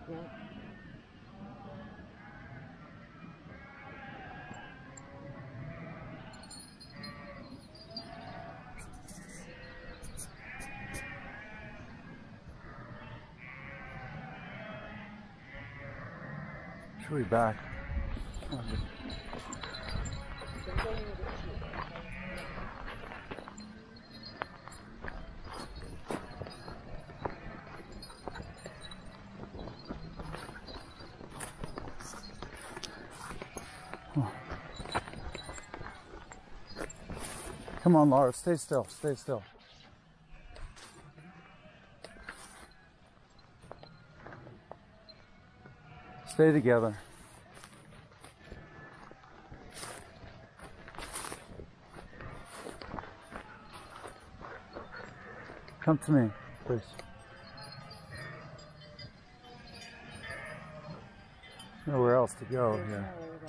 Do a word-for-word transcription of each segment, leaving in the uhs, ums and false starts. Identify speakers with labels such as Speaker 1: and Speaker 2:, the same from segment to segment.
Speaker 1: Yeah.
Speaker 2: Should we back? Come on, Laura, stay still, stay still. Stay together. Come to me, please. There's nowhere else to go here.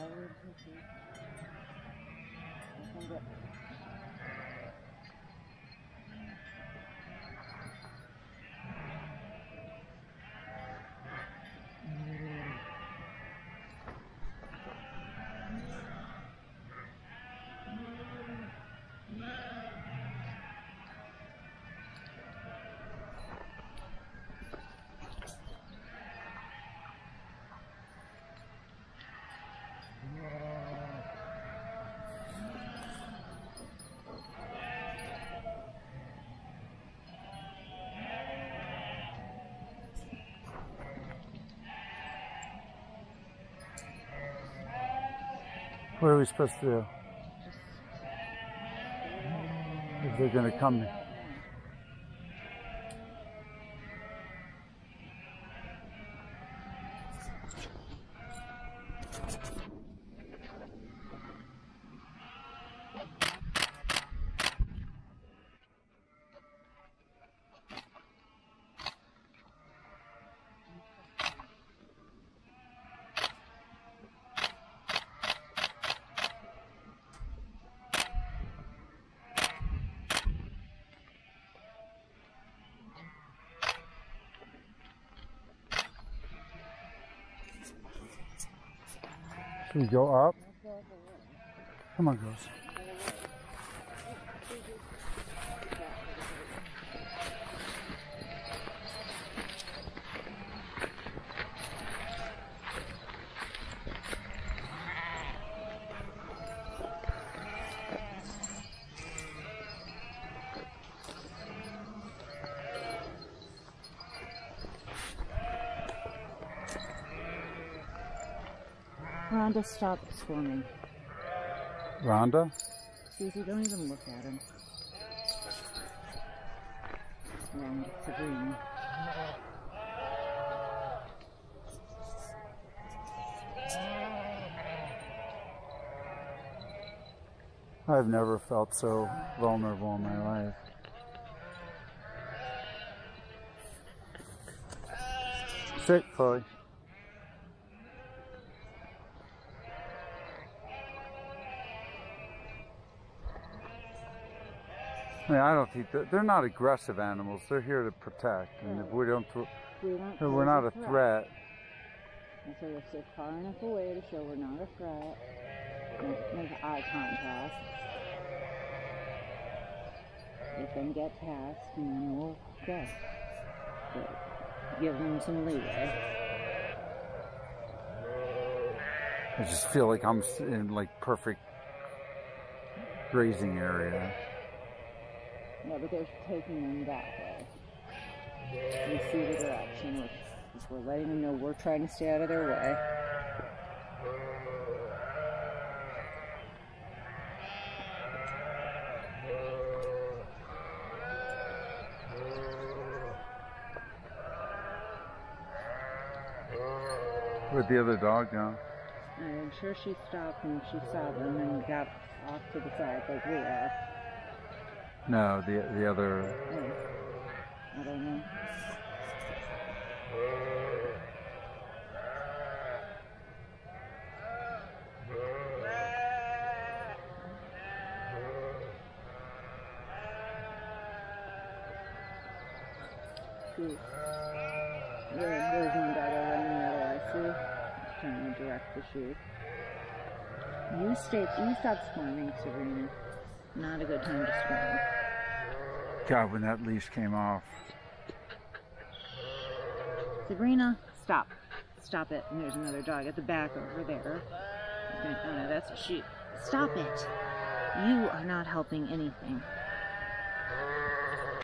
Speaker 2: What are we supposed to do? If they're going to come. Should we go up? Come on, girls.
Speaker 1: Rhonda, stop swimming.
Speaker 2: Rhonda?
Speaker 1: Susie, don't even look at him. Rhonda, Sabrina.
Speaker 2: I've never felt so vulnerable in my life. Sit, Chloe. I mean, I don't think that they're not aggressive animals. They're here to protect, and if we don't,
Speaker 1: we don't
Speaker 2: so we're not a
Speaker 1: threat.
Speaker 2: threat.
Speaker 1: And so if they're far enough away to show we're not a threat, make, make eye contact. Let them get past, and then we'll go. But give them some leeway.
Speaker 2: I just feel like I'm in like perfect grazing area.
Speaker 1: Yeah, but they're taking them that way. We see the direction. We're, we're letting them know we're trying to stay out of their way.
Speaker 2: Where'd the other dog go?
Speaker 1: I'm sure she stopped when she saw them and got off to the side like we are.
Speaker 2: No, the the other.
Speaker 1: Oh, I don't know. There, there's one dog running you. You stay, you stop squirming, Sabrina. Not a good time to squirm.
Speaker 2: God, when that leash came off.
Speaker 1: Sabrina, stop. Stop it. And there's another dog at the back over there. Okay, oh no, that's a sheep. Stop it. You are not helping anything.